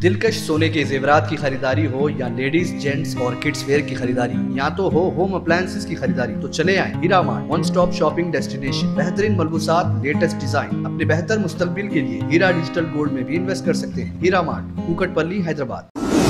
दिलकश सोने के जेवरात की खरीदारी हो या लेडीज जेंट्स और किड्स वेयर की खरीदारी, या तो हो होम अप्लायंसेस की खरीदारी, तो चले आए Heera Mart, one stop shopping destination. बेहतरीन मलबूसात, लेटेस्ट डिजाइन, अपने बेहतर मुस्तकबिल के लिए हीरा डिजिटल गोल्ड में भी इन्वेस्ट कर सकते हैं। Heera Mart, Kukatpally, Hyderabad.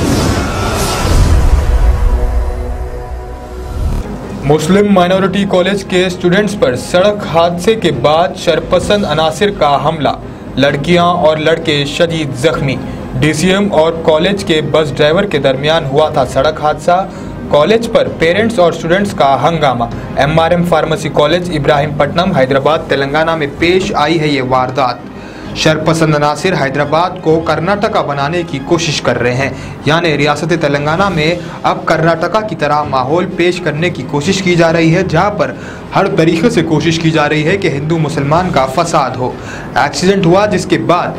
Muslim minority college के स्टूडेंट्स पर सड़क हादसे के बाद शरपसंद अनासिर का हमला, लड़कियां और लड़के शदीद जख्मी। डीसीएम और कॉलेज के बस ड्राइवर के दरमियान हुआ था सड़क हादसा। कॉलेज पर पेरेंट्स और स्टूडेंट्स का हंगामा। MRM pharmacy college Ibrahimpatnam Hyderabad Telangana में पेश आई है ये वारदात। शरपसंद अनासिर हैदराबाद को कर्नाटका बनाने की कोशिश कर रहे हैं, यानी रियासत तेलंगाना में अब कर्नाटका की तरह माहौल पेश करने की कोशिश की जा रही है, जहां पर हर तरीके से कोशिश की जा रही है कि हिंदू मुसलमान का फसाद हो। एक्सीडेंट हुआ जिसके बाद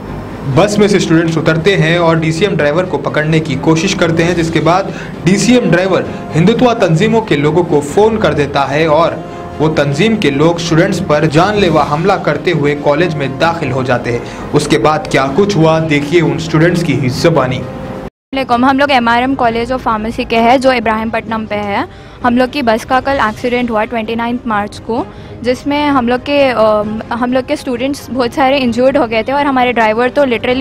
बस में से स्टूडेंट्स उतरते हैं और डीसीएम ड्राइवर को पकड़ने की कोशिश करते हैं, जिसके बाद डीसीएम ड्राइवर हिंदुत्व तंजीमों के लोगों को फ़ोन कर देता है और वो तंजीम के लोग स्टूडेंट्स पर जानलेवा हमला करते हुए कॉलेज में दाखिल हो जाते हैं। उसके बाद क्या कुछ हुआ, देखिए उन स्टूडेंट्स की ही ज़बानी। हम लोग एमआरएम कॉलेज ऑफ फार्मेसी के हैं जो इब्राहिमपट्टनम पे है। हम लोग की बस का कल एक्सीडेंट हुआ 29 मार्च को, जिसमें हम लोग के स्टूडेंट्स बहुत सारे इंजर्ड हो गए थे और हमारे ड्राइवर तो लिटरली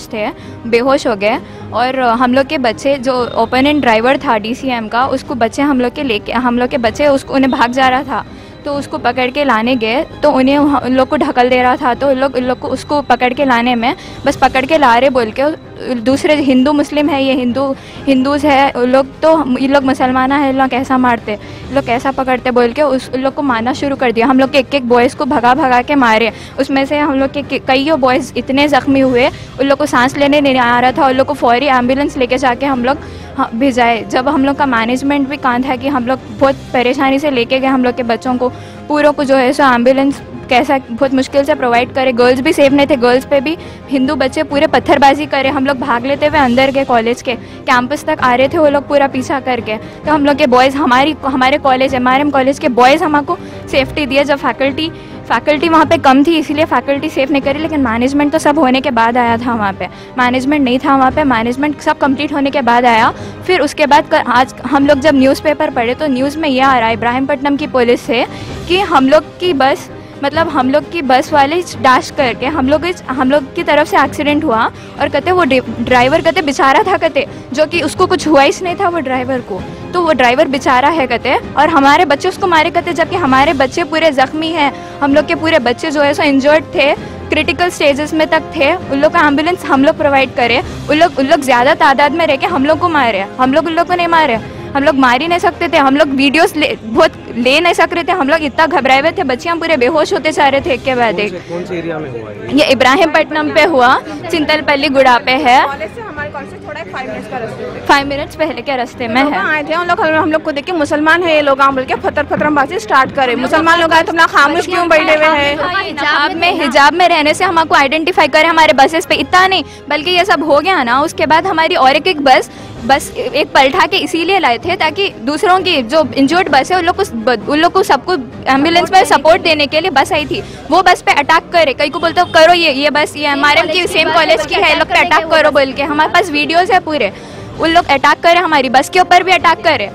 बेहोश हो गए। और हम लोग के बच्चे, जो ओपोनेंट ड्राइवर था डीसीएम का, उसको बच्चे हम लोग के बच्चे उन्हें भाग जा रहा था, तो उसको पकड़ के लाने गए तो उन लोग को ढकल दे रहा था, तो उन लोग को उसको पकड़ के लाने में बस पकड़ के ला रहे बोल के दूसरे हिंदू मुस्लिम है, ये हिंदूज़ है, ये लोग मुसलमान है, लोग कैसा मारते, लोग कैसा पकड़ते बोल के उन लोग को मारना शुरू कर दिया। हम लोग के एक बॉयज़ को भगा के मारे। उसमें से हम लोग के कई बॉयज़ इतने ज़ख्मी हुए, उन लोग को सांस लेने नहीं आ रहा था। उन लोग को फौरी एम्बुलेंस लेके जाके हम लोग भिजाए। जब हम लोग का मैनेजमेंट भी कहाँ था कि हम लोग बहुत परेशानी से लेके गए हम लोग के बच्चों को, पूरों को जो है सो एम्बुलेंस कैसा बहुत मुश्किल से प्रोवाइड करे। गर्ल्स भी सेफ नहीं थे, गर्ल्स पे भी हिंदू बच्चे पूरे पत्थरबाजी करे। हम लोग भाग लेते हुए अंदर गए, कॉलेज के कैंपस तक आ रहे थे वो लोग पूरा पीछा करके। तो हम लोग के बॉयज़ हमारे कॉलेज एमआरएम कॉलेज के बॉयज़ हमको सेफ्टी दिए। जब फैकल्टी वहाँ पे कम थी इसलिए फैकल्टी सेफ नहीं करी, लेकिन मैनेजमेंट तो सब होने के बाद आया था। वहाँ पे मैनेजमेंट नहीं था, वहाँ पे मैनेजमेंट सब कंप्लीट होने के बाद आया। फिर उसके बाद आज हम लोग जब न्यूज़पेपर पढ़े तो न्यूज़ में यह आ रहा है इब्राहिमपट्टनम की पुलिस से कि हम लोग की बस वाले डैश करके हम लोग की तरफ से एक्सीडेंट हुआ। और कहते वो ड्राइवर कहते बेचारा था, कहते जो कि उसको कुछ हुआ ही नहीं था वो ड्राइवर को, तो वो ड्राइवर बेचारा है कहते। और हमारे बच्चे उसको मारे कहते, जबकि हमारे बच्चे पूरे ज़ख्मी हैं। हम लोग के पूरे बच्चे जो है सो इंजर्ड थे, क्रिटिकल स्टेजेस में तक थे। उन लोग का एम्बुलेंस हम लोग प्रोवाइड करे। उन लोग ज़्यादा तादाद में रह के हम लोग को मारे। हम लोग उन लोग को नहीं मारे, हम लोग मार ही नहीं सकते थे। हम लोग वीडियोस बहुत ले नहीं सक रहे थे, हम लोग इतना घबराए हुए थे, बच्चियाँ पूरे बेहोश होते जा रहे थे एक के बाद एक। कौन से एरिया में हुआ ये इब्राहिमपट्टनम पे हुआ, चिंतलपल्ली गुड़ा पे है। हमारे कॉलेज से थोड़ा 5 मिनट्स का रास्ते पे, 5 मिनट्स पहले के रास्ते में है। आए थे हम लोग को देख के मुसलमान है ये लोग बोल के फतरबाजी स्टार्ट करे। मुसलमान लोग आए तो हम लोग खामोश क्यों बैठे हुए हैं? हिजाब में रहने से हमको आइडेंटिफाई करे हमारे बसेस पे। इतना नहीं बल्कि ये सब हो गया ना, उसके बाद हमारी और एक बस एक पलटा के इसीलिए लाए थे ताकि दूसरों की जो इंजर्ड बस है उन लोग को सबको एम्बुलेंस में सपोर्ट देने के लिए बस आई थी। वो बस पे अटैक करे, कई को बोलते करो ये बस ये एमआरएम की सेम कॉलेज की है, लोग पे अटैक करो बोल के। हमारे पास वीडियोस है पूरे, उन लोग अटैक करे, हमारी बस के ऊपर भी अटैक करे।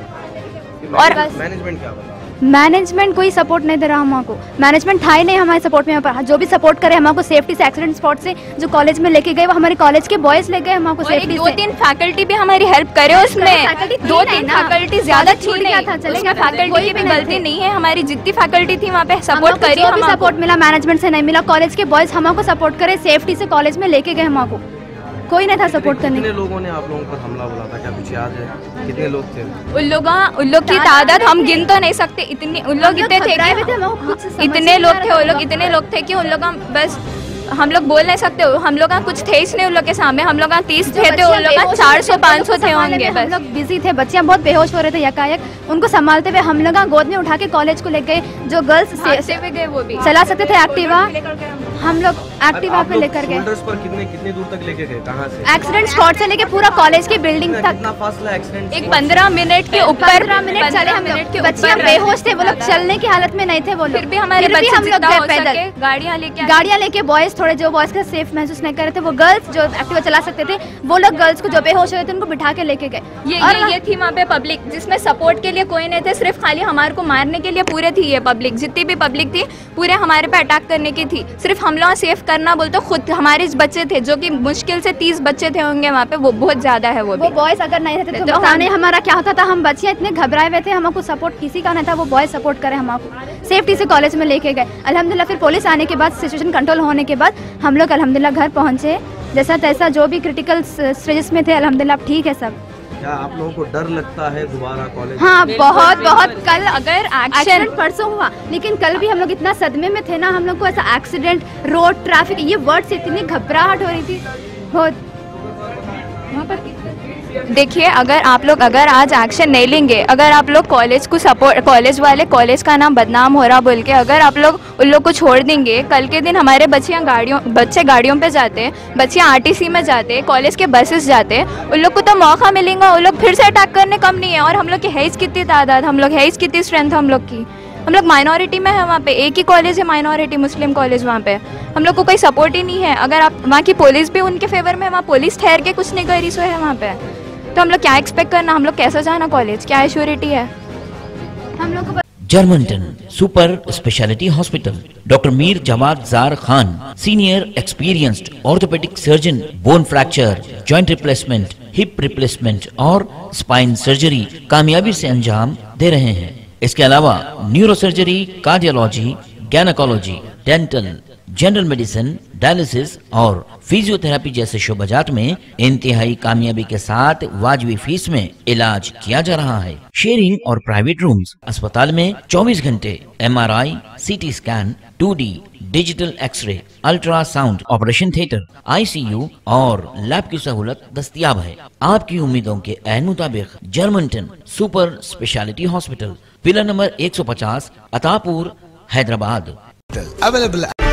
और मैनेजमेंट क्या बोला? मैनेजमेंट कोई सपोर्ट नहीं दे रहा हमको। मैनेजमेंट था ही नहीं हमारे सपोर्ट में। यहाँ पर जो भी सपोर्ट करे हमको सेफ्टी से, एक्सीडेंट स्पॉट से जो कॉलेज में लेके गए वो हमारे कॉलेज के बॉयज ले गए हमको सेफ्टी से। 2-3 फैकल्टी भी हमारी हेल्प करे उसमें। 2-3 फैकल्टी ज्यादा छूट गया था, चलेगा। फैकल्टी की भी गलती नहीं है, हमारी जितनी फैकल्टी थी वहाँ पे सपोर्ट करी। हमें सपोर्ट मिला मैनेजमेंट से नहीं मिला। कॉलेज के बॉयज हमको सपोर्ट करे, सेफ्टी से कॉलेज में लेके गए हमको। कोई नहीं था सपोर्ट करने। कितने लोगों ने आप लोगों पर हमला बोला था, क्या कुछ याद है? कितने लोग थे? उन लोग की तादाद हम गिन तो नहीं सकते, इतने उन लोग इतने थे कि इतने लोग थे कि उन लोग बस हम लोग बोल नहीं सकते। हम लोग कुछ थे इसलिए उन लोग के सामने। हम लोग 30 थे तो उन लोग 400-500 थे होंगे। हम लोग बिजी थे, बच्चियाँ बहुत बेहोश हो रहे थे यकायक। उनको संभालते हुए हम लोग गोद में उठा के कॉलेज को ले गए। जो गर्ल्स से गए वो भी चला सकते थे एक्टिवा, हम लोग एक्टिवा पे लेकर गए। शोल्डर्स पर कितने दूर तक लेके गए, कहाँ से? एक्सीडेंट स्पॉट से लेके पूरा कॉलेज की बिल्डिंग तक। कितना फासला एक्सीडेंट? एक 15 मिनट के ऊपर 15 मिनट चले हम लोग। बच्चियाँ बेहोश थे, वो लोग चलने की हालत में नहीं थे वो लोग। फिर भी हमारे बच्चे हम लोग गए पैदल। गाड़ियाँ लेके बॉयज थोड़े जो बॉयज का सेफ महसूस नहीं कर रहे थे, वो गर्ल्स जो एक्टिवा चला सकते थे, वो लोग गर्ल्स को जो बेहोश हुए थे उनको बिठा के लेके गए। ये थी वहाँ पे पब्लिक, जिसमें सपोर्ट के लिए कोई नहीं थे, सिर्फ खाली हमारे को मारने के लिए पूरे थी ये पब्लिक। जितनी भी पब्लिक थी पूरे हमारे पे अटैक करने की थी। सिर्फ हम लोग सेफ करना बोलते, खुद हमारे बच्चे थे जो कि मुश्किल से 30 बच्चे थे होंगे वहाँ पे, वो बहुत ज्यादा है। वो बॉयज अगर नहीं रहते तो बताने हमारा क्या होता था। हम बच्चियाँ इतने घबराए हुए थे, हमको सपोर्ट किसी का नहीं था। वो बॉयज सपोर्ट करे, हमको सेफ्टी से कॉलेज में लेके गए। अल्हम्दुलिल्लाह फिर पुलिस आने के बाद, सिचुएशन कंट्रोल होने के बाद हम लोग अल्हम्दुलिल्लाह घर पहुँचे। जैसा तैसा जो भी क्रिटिकल स्टेजेस में थे अल्हम्दुलिल्लाह ठीक है सब। क्या आप लोगों को डर लगता है दोबारा कॉलेज? हाँ बहुत। कल अगर एक्सीडेंट परसों हुआ, लेकिन कल भी हम लोग इतना सदमे में थे ना, हम लोग को ऐसा एक्सीडेंट, रोड ट्रैफिक, ये वर्ड से इतनी घबराहट हो रही थी बहुत। देखिए, अगर आज एक्शन नहीं लेंगे, अगर आप लोग कॉलेज को सपोर्ट, कॉलेज वाले कॉलेज का नाम बदनाम हो रहा बोल के अगर आप लोग उन लोग को छोड़ देंगे, कल के दिन हमारे बच्चे गाड़ियों पे जाते, बच्चे आरटीसी में जाते, कॉलेज के बसेस जाते, उन लोग को तो मौका मिलेगा, उन लोग फिर से अटैक करने कम नहीं है। और हम लोग की है कितनी तादाद, हम लोग है कितनी स्ट्रेंथ हम लोग की, हम लोग माइनॉरिटी में है वहाँ पे। एक ही कॉलेज है माइनॉरिटी मुस्लिम कॉलेज, वहाँ पे हम लोग को कोई सपोर्ट ही नहीं है। अगर आप वहाँ की पुलिस भी उनके फेवर में, वहाँ पुलिस ठहर के कुछ नहीं कर रही सो है वहाँ पे, तो हम लोग क्या एक्सपेक्ट करना, हम लोग कैसे जाना कॉलेज, क्या एश्योरिटी है हम लोग को? Germanten super speciality hospital, doctor Mir Jawad Zar Khan, senior experienced orthopaedic surgeon, bone fracture, joint replacement, hip replacement और स्पाइन सर्जरी कामयाबी से अंजाम दे रहे हैं। इसके अलावा neurosurgery, cardiology, gynaecology, dental, general medicine, dialysis और फिजियोथेरेपी जैसे शोबाजात में इंतहाई कामयाबी के साथ वाजिबी फीस में इलाज किया जा रहा है। शेयरिंग और प्राइवेट रूम्स, अस्पताल में 24 घंटे MRI, CT scan, 2D digital X-ray, ultrasound, operation theatre, ICU और लैब की सहूलत दस्तयाब है। आपकी उम्मीदों के ऐन मुताबिक Germanten super speciality hospital, pillar number 150, Attapur, Hyderabad.